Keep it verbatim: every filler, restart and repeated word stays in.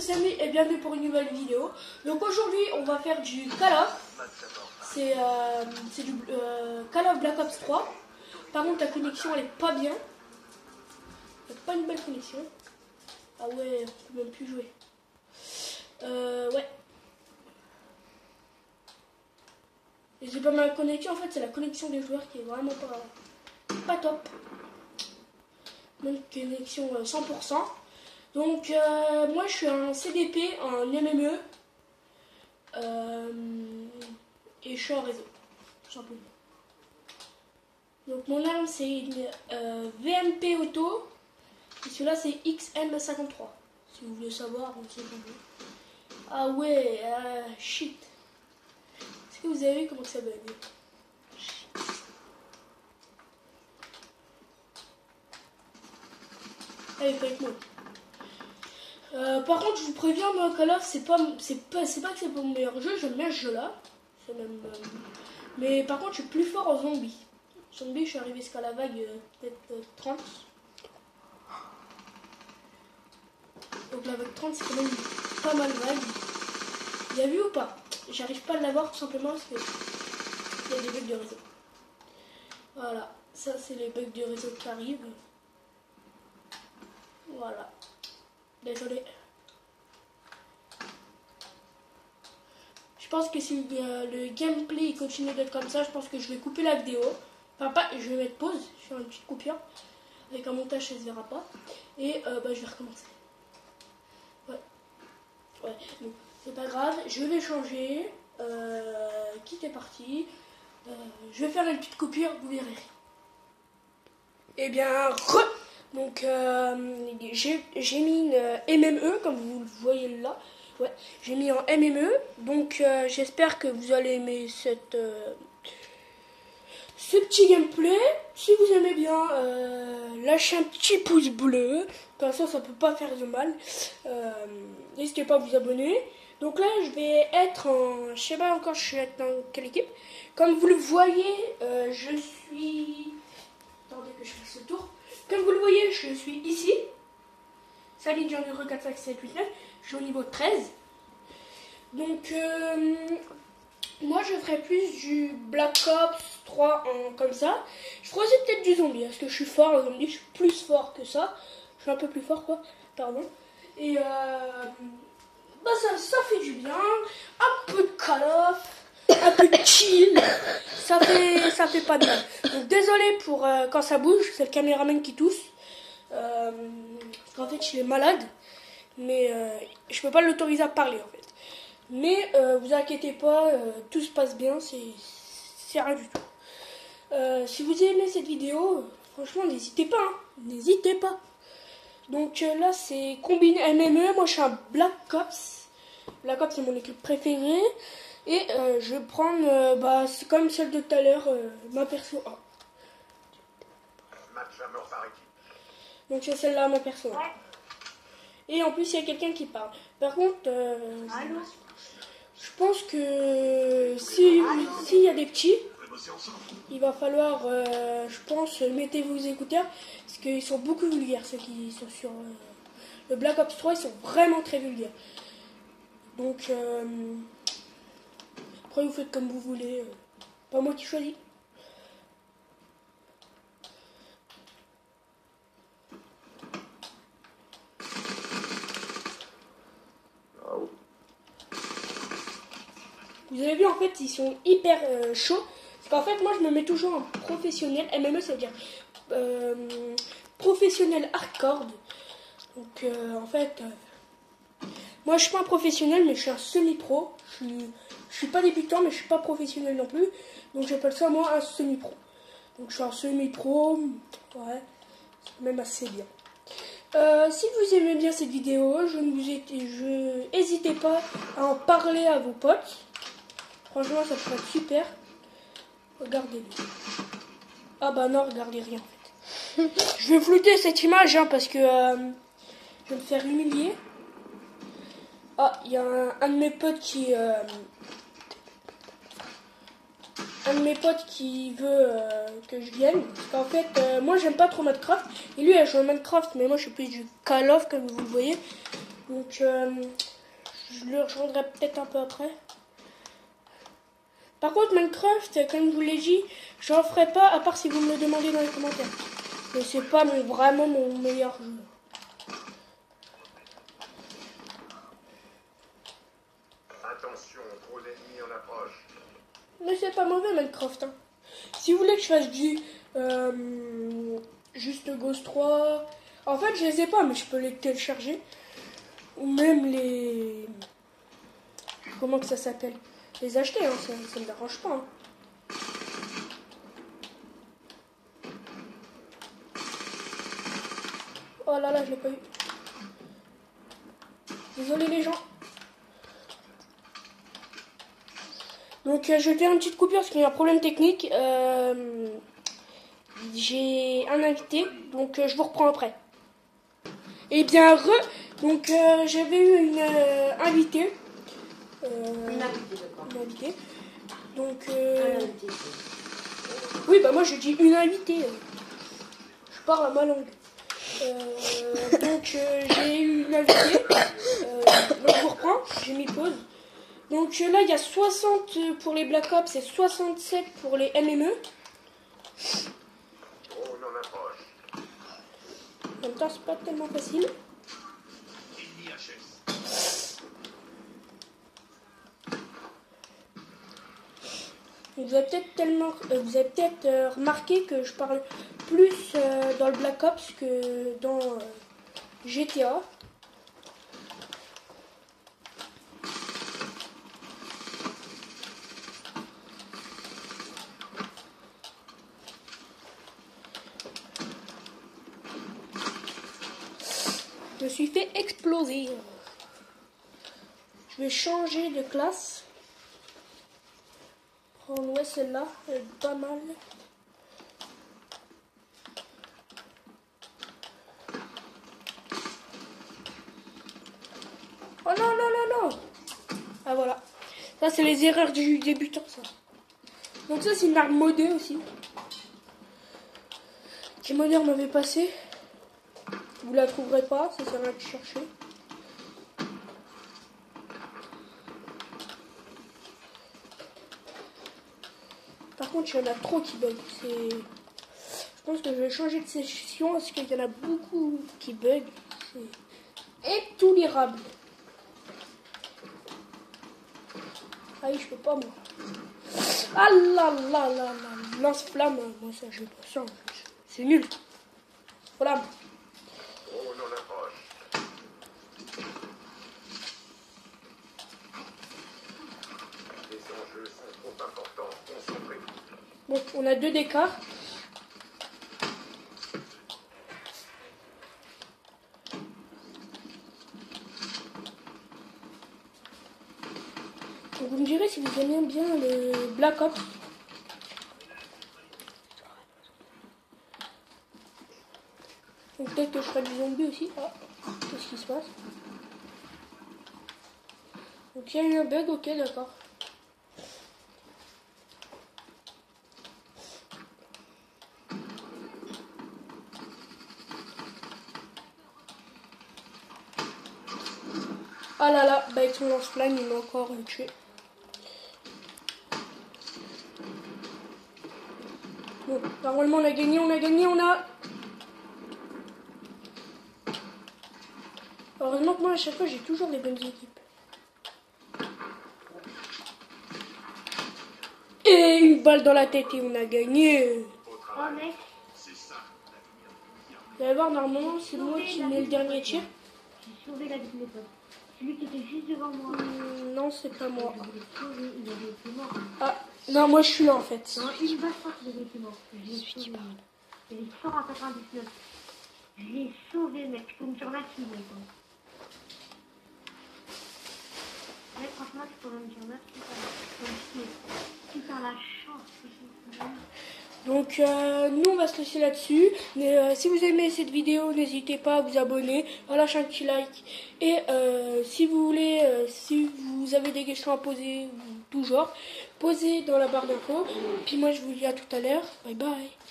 c'est Samy et bienvenue pour une nouvelle vidéo. Donc aujourd'hui on va faire du Call of. C'est euh, du euh, Call of Black Ops trois. Par contre la connexion elle est pas bien. C'est pas une belle connexion. Ah ouais, on peut même plus jouer. Euh, ouais. Et j'ai pas mal de connexion, en fait c'est la connexion des joueurs qui est vraiment pas, pas top. Donc connexion euh, cent pour cent. Donc euh, moi je suis un C D P en M M E euh, et je suis en réseau, tout simplement. Donc mon arme c'est une euh, V M P auto et celui-là c'est X M cinquante-trois. Si vous voulez savoir, on sait pas. Ah ouais, euh, shit. Est-ce que vous avez vu comment ça bug? Allez, avec moi. Euh, par contre, je vous préviens, moi, Call of, c'est pas, c'est pas, c'est pas que c'est pas mon meilleur jeu. J'aime bien ce jeu-là. Même, euh, mais par contre, je suis plus fort en zombie. Zombie, je suis arrivé jusqu'à la vague euh, peut-être euh, trente. Donc la vague trente, c'est quand même pas mal vague. Vous avez vu ou pas? J'arrive pas à l'avoir tout simplement parce que il y a des bugs de réseau. Voilà, ça c'est les bugs de réseau qui arrivent. Voilà. Désolé. Je pense que si euh, le gameplay continue d'être comme ça, je pense que je vais couper la vidéo. Enfin, pas, je vais mettre pause, je fais une petite coupure. Avec un montage, ça se verra pas. Et euh, bah, je vais recommencer. Ouais. Ouais, bon, c'est pas grave. Je vais changer. Euh, quitte est parti. Euh, je vais faire une petite coupure, vous verrez. Eh bien, re Donc, euh, j'ai mis une M M E, comme vous le voyez là. Ouais, j'ai mis en M M E. Donc, euh, j'espère que vous allez aimer cette, euh, ce petit gameplay. Si vous aimez bien, euh, lâchez un petit pouce bleu. De toute façon, ça peut pas faire de mal. Euh, N'hésitez pas à vous abonner. Donc là, je vais être en... Je sais pas encore je vais être dans quelle équipe. Comme vous le voyez, euh, je suis... Attendez que je fasse le tour. Comme vous le voyez, je suis ici. Salut, Jean numéro quatre cinq sept huit neuf. Je suis au niveau treize. Donc, euh, moi, je ferai plus du Black Ops trois en, comme ça. Je ferai aussi peut-être du zombie. Parce que je suis fort en zombie. Je suis plus fort que ça. Je suis un peu plus fort, quoi. Pardon. Et, euh, bah, ça, ça fait du bien. Un peu de Call of. Un peu de chill. Ça fait, ça fait pas de mal. Donc, désolé pour euh, quand ça bouge. C'est le caméraman qui tousse. Euh, parce qu'en fait, je suis malade. Mais euh, je peux pas l'autoriser à parler, en fait. Mais euh, vous inquiétez pas, euh, tout se passe bien, c'est rien du tout. Euh, si vous aimez cette vidéo, euh, franchement, n'hésitez pas, hein, n'hésitez pas. Donc euh, là, c'est combiné M M E, moi je suis un Black Ops. Black Ops, c'est mon équipe préférée. Et euh, je vais prendre, euh, bah, c'est comme celle de tout à l'heure, euh, ma perso un. Donc c'est celle-là, ma perso un. Et en plus, il y a quelqu'un qui parle. Par contre, euh, je pense que si s'il y a des petits, il va falloir, euh, je pense, mettez vos écouteurs, parce qu'ils sont beaucoup vulgaires, ceux qui sont sur euh, le Black Ops trois, ils sont vraiment très vulgaires. Donc, euh, après vous faites comme vous voulez, euh, pas moi qui choisis. Vous avez vu, en fait, ils sont hyper euh, chauds. Parce qu'en fait, moi, je me mets toujours en professionnel. M M E, ça veut dire euh, professionnel hardcore. Donc, euh, en fait, euh, moi, je suis pas un professionnel, mais je suis un semi-pro. Je suis, je suis pas débutant, mais je suis pas professionnel non plus. Donc, j'appelle ça, moi, un semi-pro. Donc, je suis un semi-pro. Ouais, c'est même assez bien. Euh, si vous aimez bien cette vidéo, je ne vous ai, je, n'hésitez pas à en parler à vos potes. Franchement, ça pourrait être super. Regardez-le. Ah bah non, regardez rien en fait. Je vais flouter cette image hein, parce que euh, je vais me faire humilier. Ah, il y a un, un de mes potes qui... Euh, un de mes potes qui veut euh, que je vienne. Parce qu'en fait, euh, moi j'aime pas trop Minecraft. Et lui, il joue à Minecraft, mais moi je suis plus du Call of comme vous le voyez. Donc euh, je le rejoindrai peut-être un peu après. Par contre Minecraft, comme je vous l'ai dit, j'en ferai pas à part si vous me le demandez dans les commentaires. Mais c'est pas mon, vraiment mon meilleur jeu. Attention, trop d'ennemis en approche. Mais c'est pas mauvais Minecraft. Hein. Si vous voulez que je fasse du euh, juste Ghost trois, en fait je les ai pas, mais je peux les télécharger. Ou même les... Comment que ça s'appelle? Les acheter, hein, ça, ça me dérange pas. Hein. Oh là là, je l'ai pas eu. Désolé les gens. Donc euh, je vais faire une petite coupure parce qu'il y a un problème technique. Euh, J'ai un invité, donc euh, je vous reprends après. Et bien re, donc euh, j'avais eu une euh, invitée. Euh, Une invitée, d'accord. Une invitée. Donc euh, Un invité. oui bah moi je dis une invitée. Je parle à ma langue. Euh, donc euh, j'ai eu une invitée. Euh, donc je vous reprends. J'ai mis pause. Donc euh, là il y a soixante pour les Black Ops et soixante-sept pour les M M E. Drone en approche. En même temps c'est pas tellement facile. Vous avez peut-être tellement, euh, vous avez peut-être euh, remarqué que je parle plus euh, dans le Black Ops que dans euh, G T A. Je me suis fait exploser. Je vais changer de classe. Oh ouais, celle-là, elle est pas mal. Oh non, non, non, non. Ah voilà. Ça, c'est les erreurs du débutant, ça. Donc ça, c'est une arme modée aussi. Qui modeur m'avait passé. Vous la trouverez pas, ça sert à rien de chercher. Par contre, il y en a trop qui bug. C'est... Je pense que je vais changer de session parce qu'il y en a beaucoup qui bug. C'est intolérable. Ah oui, je peux pas moi. Ah là là là là. Lance-flamme, moi ça je pas ça. C'est nul. Voilà. Drone en approche. Les enjeux sont trop importants. Concentrez-vous. Donc on a deux d'écart. Donc vous me direz si vous aimez bien le Black Ops. Donc peut-être que je ferai du zombie aussi. Ah, qu'est-ce qui se passe? Donc il y a eu un bug, ok d'accord. Ah là là, bah avec son lance-flamme, il m'a encore euh, tué. Bon, normalement on a gagné, on a gagné, on a... Heureusement que moi à chaque fois j'ai toujours les bonnes équipes. Et une balle dans la tête et on a gagné. Oh mec, Vous allez voir, normalement c'est moi qui mets le dernier tir. j'ai sauvé la vie de mes potes. Celui qui était juste devant moi. Hum, non, c'est pas moi. Je l'ai sauvé, il avait été mort. Ah, non, moi je suis là en fait. Non, une balle fois qu'il avait été mort. Je l'ai sauvé. Il est fort à quatre-vingt-dix-neuf. Je l'ai sauvé, mec. Tu peux me remettre si mec. Mais franchement, tu peux me dire merci. Putain, la chance. Donc euh, nous on va se laisser là-dessus. Mais euh, si vous aimez cette vidéo, n'hésitez pas à vous abonner, à lâcher un petit like. Et euh, si vous voulez, euh, si vous avez des questions à poser, ou tout genre, posez dans la barre d'infos. Puis moi je vous dis à tout à l'heure. Bye bye.